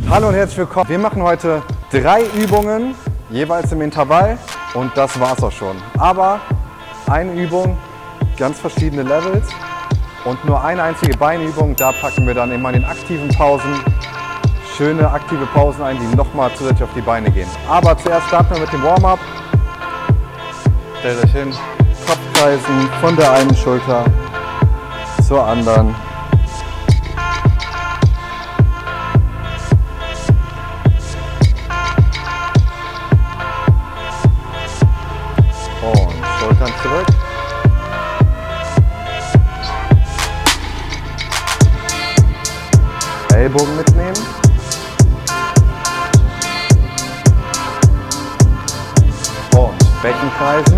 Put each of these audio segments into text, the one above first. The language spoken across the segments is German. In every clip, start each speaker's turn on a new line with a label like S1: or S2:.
S1: Hallo und herzlich willkommen. Wir machen heute 3 Übungen, jeweils im Intervall, und das war's auch schon. Aber eine Übung, ganz verschiedene Levels und nur eine einzige Beinübung. Da packen wir dann immer in den aktiven Pausen schöne aktive Pausen ein, die nochmal zusätzlich auf die Beine gehen. Aber zuerst starten wir mit dem Warm-up. Stellt euch hin, Kopfkreisen von der einen Schulter zur anderen. Und Schultern zurück. Ellbogen mitnehmen. Und Becken kreisen.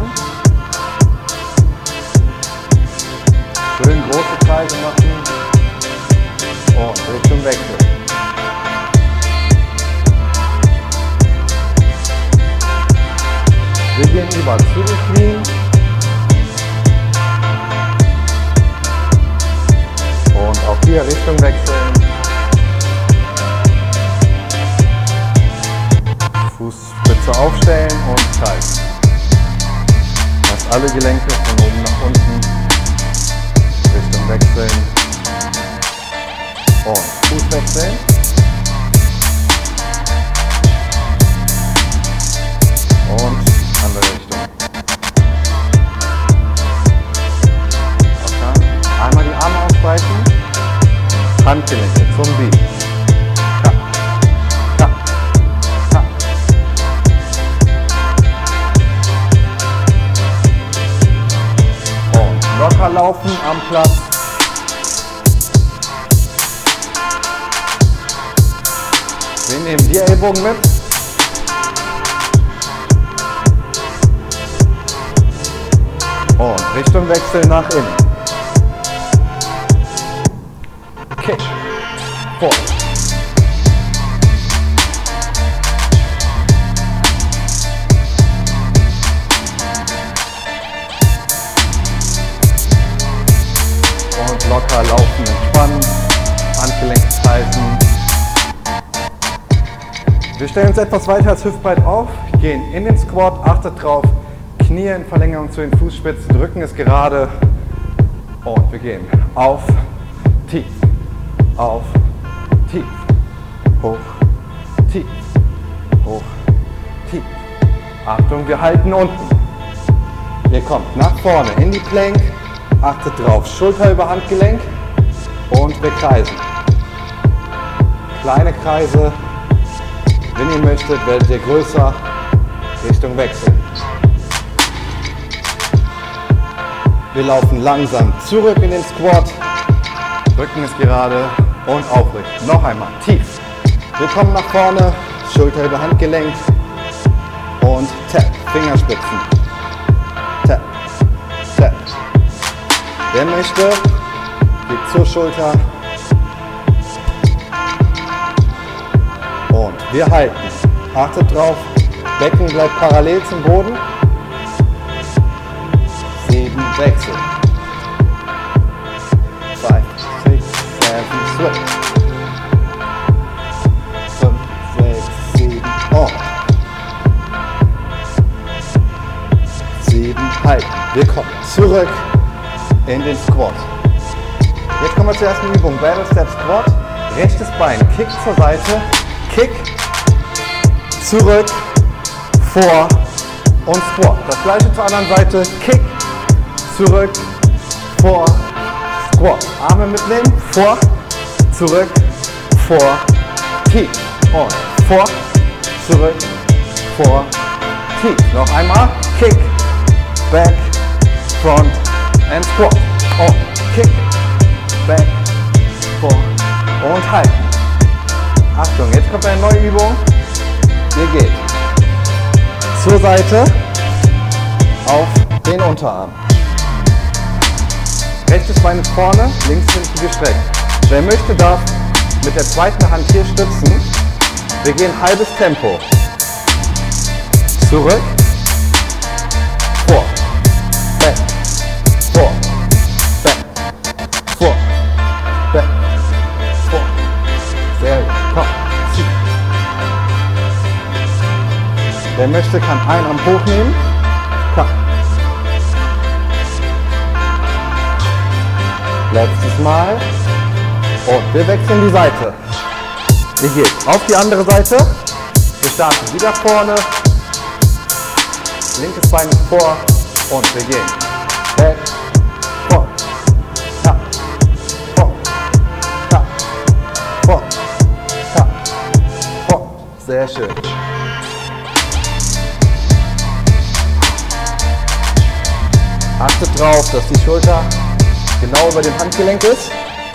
S1: Schön große Kreise machen. Und Richtung Wechsel. Wir gehen über zu den Knien. Und auch hier Richtung wechseln. Fußspitze aufstellen und kreisen. Fast alle Gelenke von oben nach unten. Richtung wechseln. Und Fuß wechseln. Und andere Richtung. Okay. Einmal die Arme ausbreiten. Handgelenke zum Beat. Ta, ta, ta. Und locker laufen am Platz. Wir nehmen die Ellbogen mit. Und Richtung Wechsel nach innen. Kick. Vor. Und locker laufen, entspannen. Handgelenk kreisen. Wir stellen uns etwas weiter als hüftbreit auf, gehen in den Squat, achtet drauf. Knie in Verlängerung zu den Fußspitzen, drücken es gerade und wir gehen auf, tief, hoch, tief, hoch, tief. Achtung, wir halten unten. Ihr kommt nach vorne in die Plank, achtet drauf, Schulter über Handgelenk und wir kreisen. Kleine Kreise, wenn ihr möchtet, werdet ihr größer, Richtung wechseln. Wir laufen langsam zurück in den Squat, Rücken ist gerade und aufrichten. Noch einmal tief. Wir kommen nach vorne, Schulter über Handgelenk und tap, Fingerspitzen. Tap, tap. Wer möchte, geht zur Schulter und wir halten. Achtet drauf, Becken bleibt parallel zum Boden. 7 Wechsel. 5, 6, 7, switch. 5, 6, 7, on. 7, halten. Wir kommen zurück in den Squat. Jetzt kommen wir zur ersten Übung. Barrel Step Squat. Rechtes Bein, Kick zur Seite, Kick, zurück, vor und Squat. Das gleiche zur anderen Seite, Kick, zurück, vor, Squat. Arme mitnehmen, vor, zurück, vor, tief. Und vor, zurück, vor, tief. Noch einmal, Kick, back, front and Squat. Und Kick, back, vor und halten. Achtung, jetzt kommt eine neue Übung. Ihr geht zur Seite auf den Unterarm. Rechtes Bein ist vorne, links hinten gestreckt. Wer möchte, darf mit der zweiten Hand hier stützen. Wir gehen halbes Tempo. Zurück, vor, back, vor, back, vor, back, vor. Sehr gut. Komm, zieh. Wer möchte, kann einen Arm hochnehmen. Kann. Letztes Mal. Und wir wechseln die Seite. Wir gehen auf die andere Seite. Wir starten wieder vorne. Linkes Bein ist vor. Und wir gehen. Back, vor. Ta, vor. Ta, vor. Ta, vor. Sehr schön. Achtet drauf, dass die Schulter genau über dem Handgelenk ist.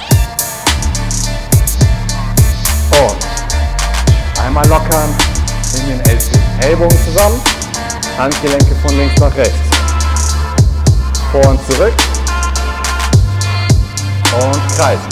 S1: Und einmal lockern in den Ellbogen zusammen. Handgelenke von links nach rechts. Vor und zurück. Und kreisen.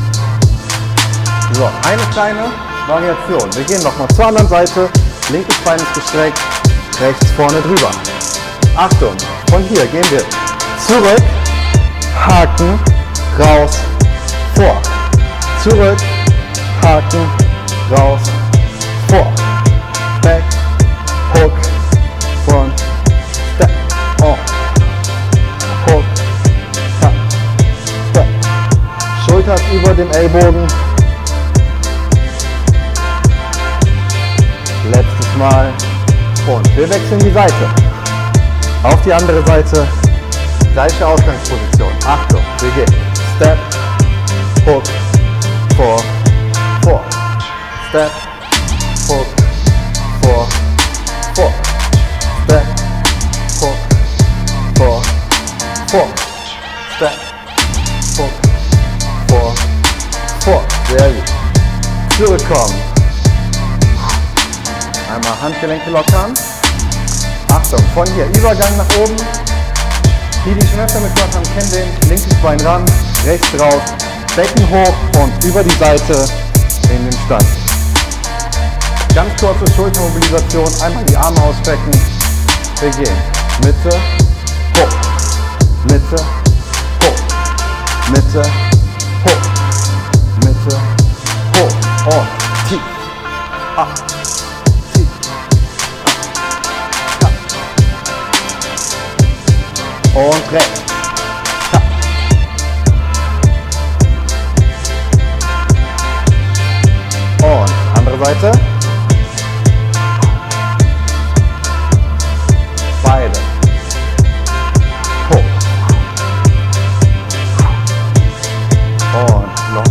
S1: So, eine kleine Variation. Wir gehen nochmal zur anderen Seite. Linkes Bein ist gestreckt. Rechts vorne drüber. Achtung, von hier gehen wir zurück, Haken, raus, vor. Zurück, Haken, raus, vor. Back, hook, front, step, on. Hook, tap, step. Schulter über dem Ellbogen. Letztes Mal. Und wir wechseln die Seite. Auf die andere Seite. Gleiche Ausgangsposition. Achtung, wir gehen. Step, hook, vor, vor. Step, hook, vor, vor. Step, hook, vor, vor. Step, hook, vor, vor. Sehr gut. Zurückkommen. Einmal Handgelenke lockern. Achtung, von hier Übergang nach oben. Die schon öfter mitgemacht haben, kennen den. Linkes Bein ran, rechts raus, Becken hoch und über die Seite in den Stand. Ganz kurze Schultermobilisation, einmal die Arme ausstrecken. Wir gehen Mitte, hoch, Mitte, hoch, Mitte, hoch, Mitte, hoch und tief, ab. Und rechts. Ta. Und andere Seite. Beide. Hoch. Und locker.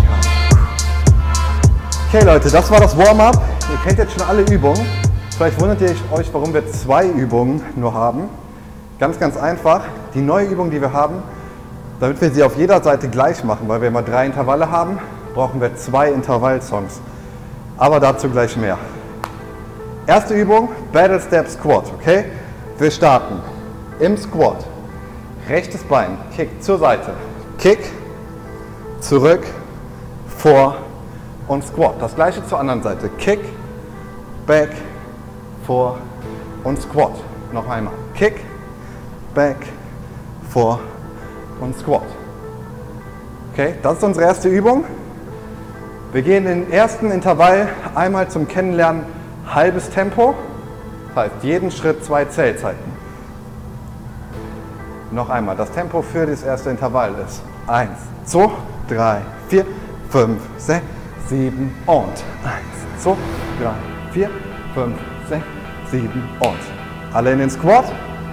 S1: Okay Leute, das war das Warm-up. Ihr kennt jetzt schon alle Übungen. Vielleicht wundert ihr euch, warum wir 2 Übungen nur haben. Ganz, ganz einfach. Die neue Übung, die wir haben, damit wir sie auf jeder Seite gleich machen, weil wir immer 3 Intervalle haben, brauchen wir 2 Intervallsongs. Aber dazu gleich mehr. Erste Übung, Battle Step Squat, okay? Wir starten im Squat. Rechtes Bein, Kick zur Seite. Kick, zurück, vor und Squat. Das gleiche zur anderen Seite. Kick, Back, vor und Squat. Noch einmal. Kick, Back, vor und Squat. Okay, das ist unsere erste Übung. Wir gehen in den ersten Intervall einmal zum Kennenlernen halbes Tempo. Das heißt, jeden Schritt 2 Zählzeiten. Noch einmal, das Tempo für das erste Intervall ist 1, 2, 3, 4, 5, 6, 7 und 1, 2, 3, 4, 5, 6, 7 und. Alle in den Squat.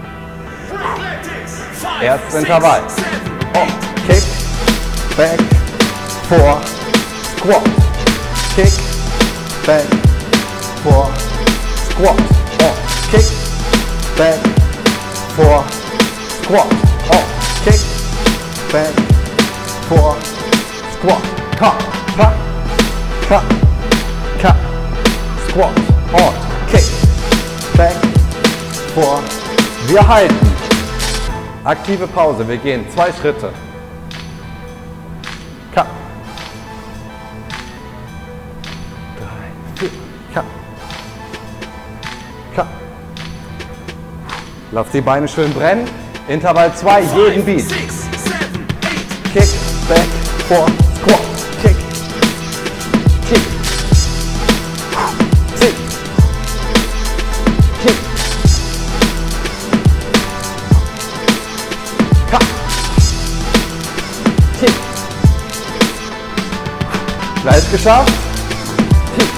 S1: Erstes Intervall. Und Kick, Back, vor, Squat. Kick, Back, vor, Squat. Und Kick, Back, vor, Squat. Und Kick, Back, vor, Squat. Ka, ka, ka, ka, Squat. Und Kick, Back, vor. Wir halten. Aktive Pause. Wir gehen 2 Schritte. Ka. 3, 4. Ka. Ka. Lass die Beine schön brennen. Intervall 2, jeden Beat. Kick, Back, vor, Squat. Kick. Kick. Kick. Kick. Gleich geschafft. Tief.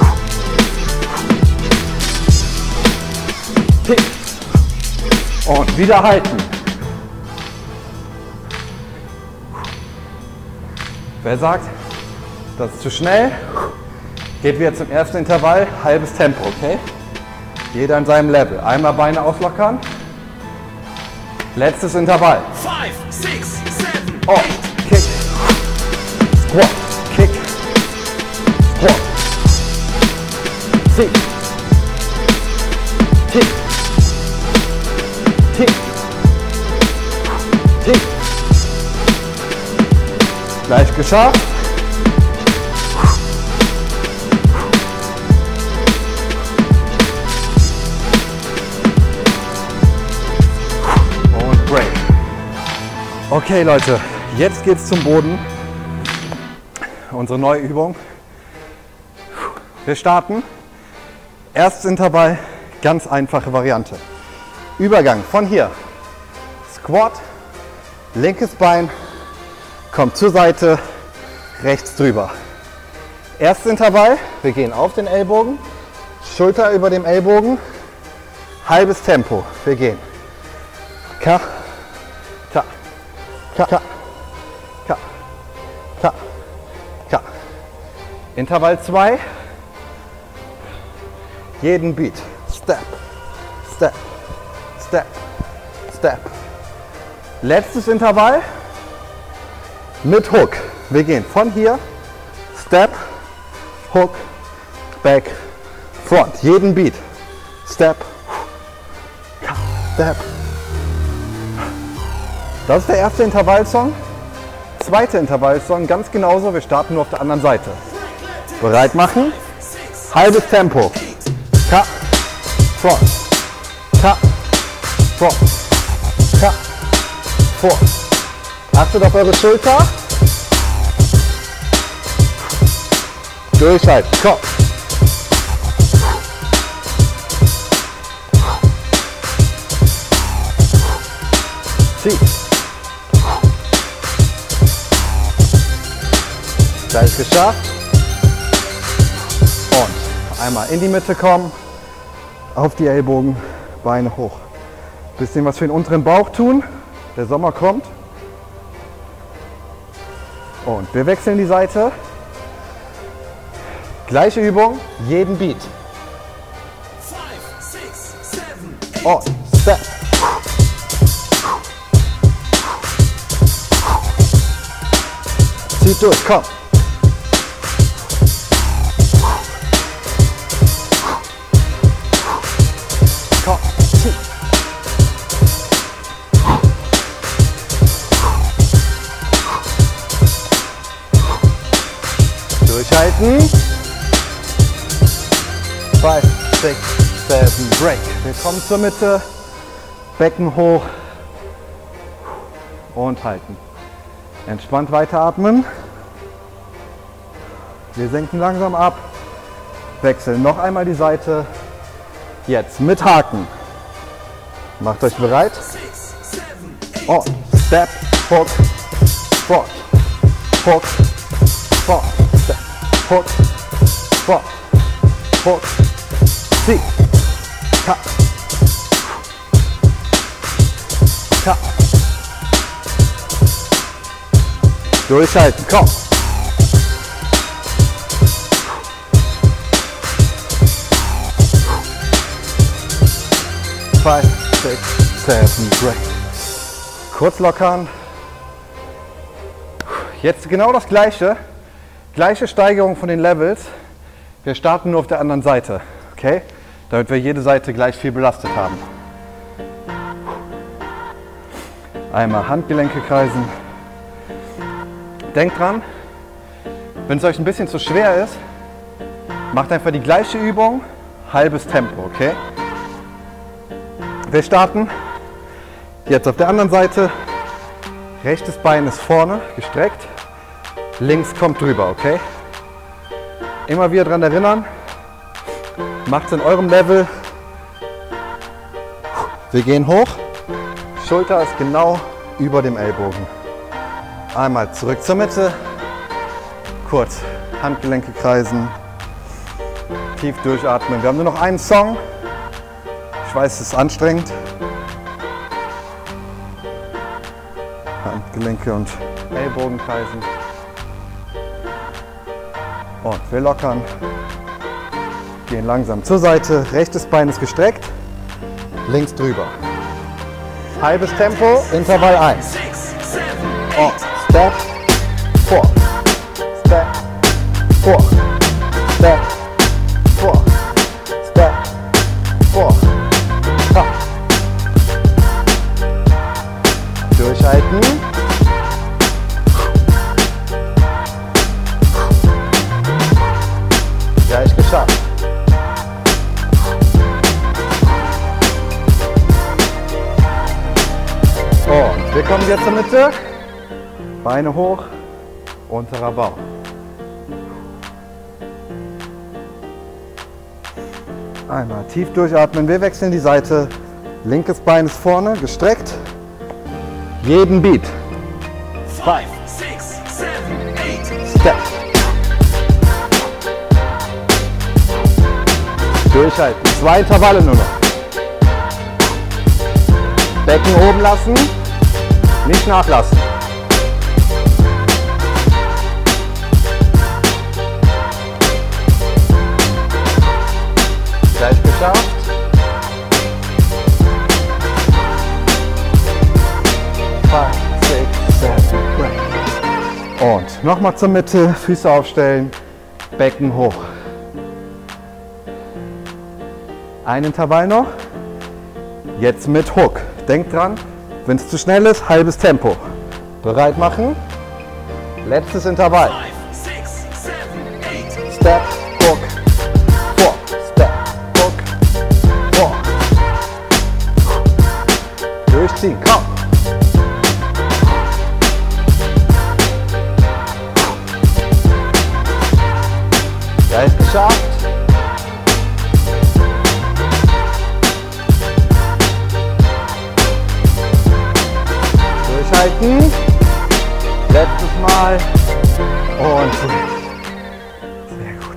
S1: Tief. Und wieder halten. Wer sagt, das ist zu schnell, geht wieder zum ersten Intervall, halbes Tempo, okay? Jeder in seinem Level. Einmal Beine auslockern. Letztes Intervall.
S2: 5, 6, 7,
S1: Oh, Kick. Squat. Kick. Squat. Zieh. Tief. Tief. Tief. Gleich geschafft. Und Break. Okay Leute, jetzt geht's zum Boden. Unsere neue Übung. Wir starten. Erstes Intervall, ganz einfache Variante. Übergang von hier. Squat, linkes Bein, kommt zur Seite, rechts drüber. Erstes Intervall, wir gehen auf den Ellbogen, Schulter über dem Ellbogen, halbes Tempo. Wir gehen. Ka, ka, ka, ka, ka, ka, ka. Intervall 2. Jeden Beat. Step, Step, Step, Step. Letztes Intervall mit Hook. Wir gehen von hier, Step, Hook, Back, Front. Jeden Beat. Step, Step. Das ist der erste Intervallsong. Zweite Intervallsong, ganz genauso. Wir starten nur auf der anderen Seite. Bereit machen. Halbes Tempo. Ka, Front, Ka, Front, Ka, Front. Achtet auf eure Schulter. Durchhalten. Komm. Zieh. Gleich geschafft. Und einmal in die Mitte kommen. Auf die Ellbogen, Beine hoch. Bisschen was für den unteren Bauch tun. Der Sommer kommt. Und wir wechseln die Seite. Gleiche Übung, jeden Beat.
S2: 5, 6, 7, 8.
S1: Und Step. Zieht durch, komm. Komm, zieh. Durchhalten. 5, 6, 7, Break. Wir kommen zur Mitte. Becken hoch. Und halten. Entspannt weiteratmen. Wir senken langsam ab. Wechseln noch einmal die Seite. Jetzt mit Haken. Macht euch bereit.
S2: 6, 7, 8.
S1: Und Step, Hook, Front, Hook, Front, Step, Hook, Front, Hook, zieh, Ka, Ka. Durchhalten, komm. Five, 6, 7, Break. Kurz lockern. Jetzt genau das gleiche. Gleiche Steigerung von den Levels. Wir starten nur auf der anderen Seite. Okay? Damit wir jede Seite gleich viel belastet haben. Einmal Handgelenke kreisen. Denkt dran, wenn es euch ein bisschen zu schwer ist, macht einfach die gleiche Übung, halbes Tempo, okay? Wir starten jetzt auf der anderen Seite. Rechtes Bein ist vorne gestreckt, links kommt drüber, okay? Immer wieder daran erinnern, macht es in eurem Level. Wir gehen hoch, Schulter ist genau über dem Ellbogen. Einmal zurück zur Mitte, kurz Handgelenke kreisen. Tief durchatmen. Wir haben nur noch einen Song. Ich weiß, es ist anstrengend. Handgelenke und Ellbogen kreisen. Und wir lockern. Gehen langsam zur Seite. Rechtes Bein ist gestreckt. Links drüber. Halbes Tempo. Intervall 1.
S2: 6, 7,
S1: Und
S2: 8.
S1: Step, vor. Step, vor. Step, vor. Step, vor. Komm. Durchhalten. Gleich geschafft. Und wir kommen jetzt zur Mitte. Beine hoch, unterer Bauch. Einmal tief durchatmen. Wir wechseln die Seite. Linkes Bein ist vorne, gestreckt. Jeden Beat.
S2: 5, 6, 7, 8.
S1: Step. Durchhalten. 2 Intervalle nur noch. Becken oben lassen. Nicht nachlassen. Gleich geschafft. Und nochmal zur Mitte, Füße aufstellen, Becken hoch. Ein Intervall noch. Jetzt mit Hook. Denkt dran, wenn es zu schnell ist, halbes Tempo. Bereit machen. Letztes Intervall.
S2: 5, 6, 7, 8.
S1: Step, Hook, vor. Step, Hook, vor. Durchziehen, komm. Gleich geschafft. Durchhalten. Letztes Mal. Und sehr gut.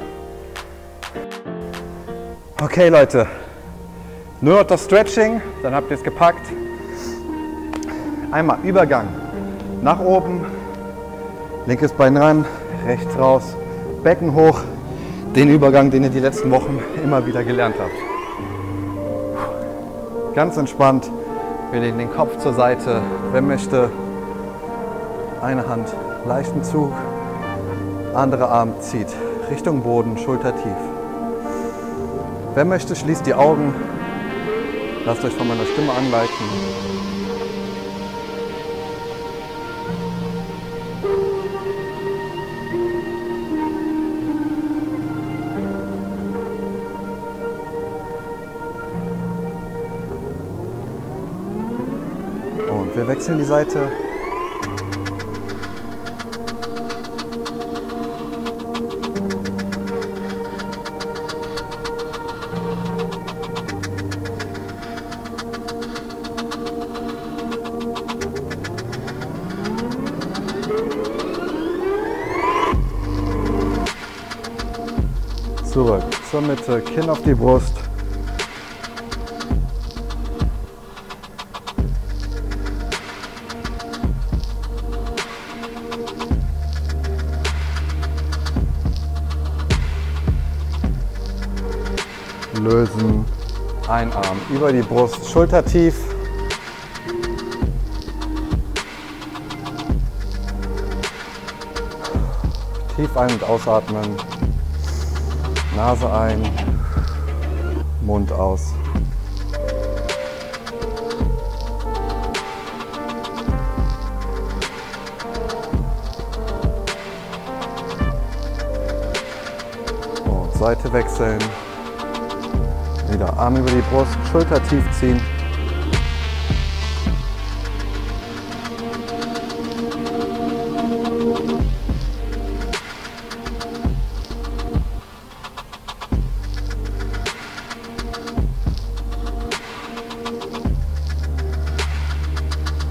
S1: Okay Leute, nur noch das Stretching, dann habt ihr es gepackt. Einmal Übergang nach oben, linkes Bein ran, rechts raus, Becken hoch. Den Übergang, den ihr die letzten Wochen immer wieder gelernt habt. Ganz entspannt, wir legen den Kopf zur Seite. Wer möchte, eine Hand, leichten Zug, andere Arm zieht Richtung Boden, Schulter tief. Wer möchte, schließt die Augen, lasst euch von meiner Stimme anleiten. Und wir wechseln die Seite. Zurück zur Mitte, Kinn auf die Brust. Lösen, ein Arm über die Brust, Schulter tief. Tief ein- und ausatmen. Nase ein, Mund aus. Und Seite wechseln. Wieder Arm über die Brust, Schulter tief ziehen.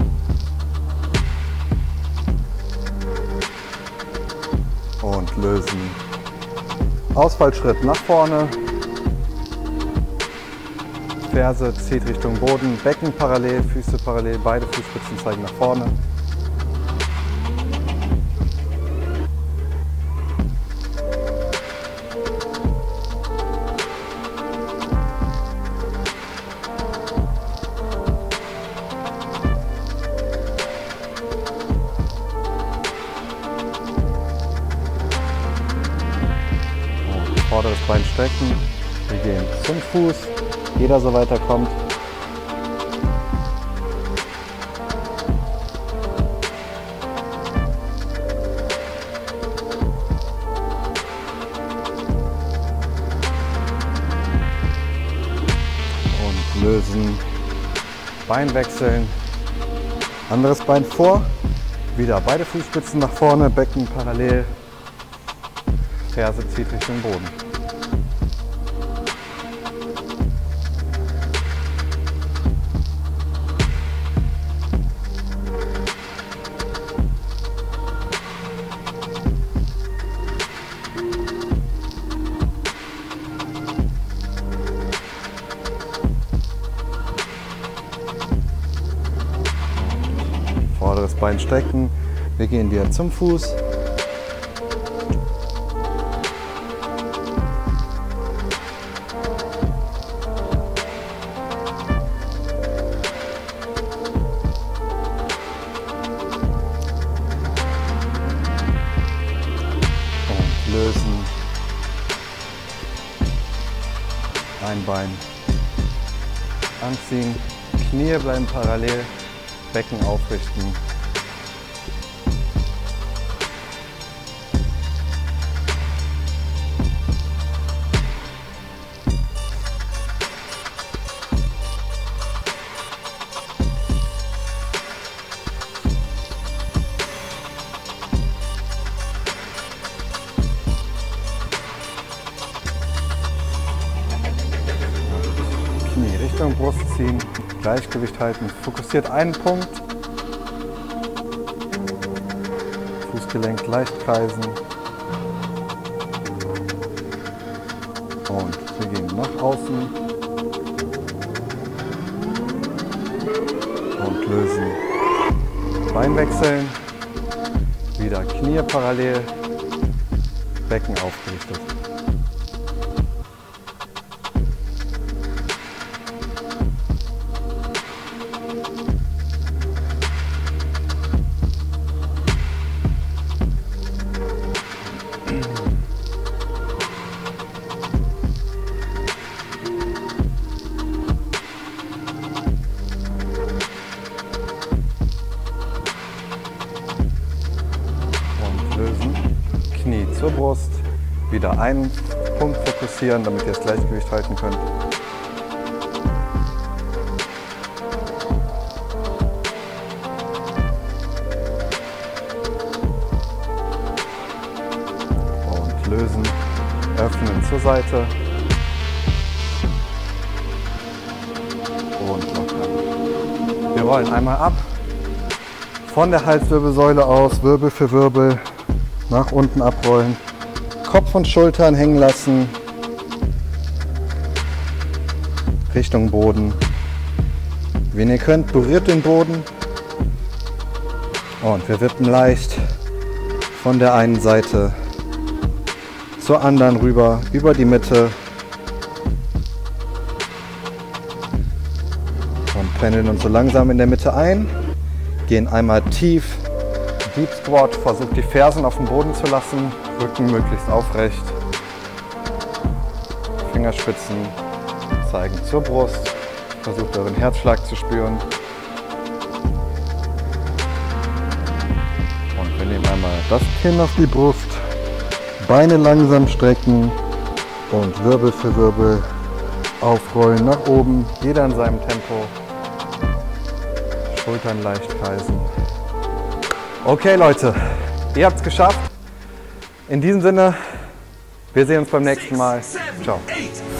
S1: Und lösen. Ausfallschritt nach vorne. Ferse zieht Richtung Boden, Becken parallel, Füße parallel, beide Fußspitzen zeigen nach vorne. Vorderes Bein strecken, wir gehen zum Fuß, jeder so weiter kommt. Und lösen, Bein wechseln, anderes Bein vor, wieder beide Fußspitzen nach vorne, Becken parallel. Ferse zieht Richtung Boden. Vorderes Bein strecken. Wir gehen wieder zum Fuß. Lösen, ein Bein anziehen, Knie bleiben parallel, Becken aufrichten. Richtung Brust ziehen, Gleichgewicht halten, fokussiert einen Punkt, Fußgelenk leicht kreisen und wir gehen nach außen und lösen, Bein wechseln, wieder Knie parallel, Becken aufgerichtet. Knie zur Brust, wieder einen Punkt fokussieren, damit ihr das Gleichgewicht halten könnt. Und lösen, öffnen zur Seite und lockern. Wir rollen einmal ab, von der Halswirbelsäule aus, Wirbel für Wirbel. Nach unten abrollen, Kopf und Schultern hängen lassen, Richtung Boden. Wenn ihr könnt, berührt den Boden und wir wippen leicht von der einen Seite zur anderen rüber, über die Mitte und pendeln uns so langsam in der Mitte ein, gehen einmal tief. Deep Squat, versucht die Fersen auf dem Boden zu lassen, Rücken möglichst aufrecht, Fingerspitzen zeigen zur Brust, versucht euren Herzschlag zu spüren. Und wir nehmen einmal das Kinn auf die Brust, Beine langsam strecken und Wirbel für Wirbel aufrollen nach oben, jeder in seinem Tempo, Schultern leicht kreisen. Okay Leute, ihr habt es geschafft. In diesem Sinne, wir sehen uns beim nächsten Mal. Ciao.